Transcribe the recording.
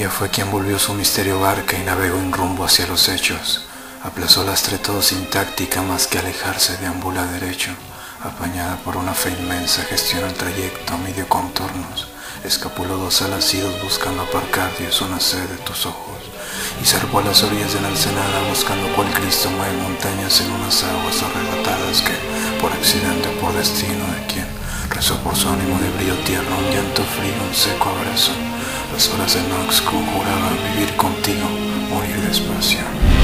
Ella fue quien volvió su misterio barca y navegó en rumbo hacia los hechos. Aplazó lastre todo sin táctica más que alejarse, deambula derecho. Apañada por una fe inmensa, gestiona el trayecto, midió contornos. Escapuló 2 alas idos buscando aparcar, dio una sed de tus ojos. Y zarpó a las orillas de la ensenada buscando cual Cristo mueve montañas en unas aguas arrebatadas que, por accidente o por destino de quien rezó por su ánimo de brío tierno, un llanto frío, un seco abrazo. Las horas de Nox conjuraban vivir contigo, morir despacio.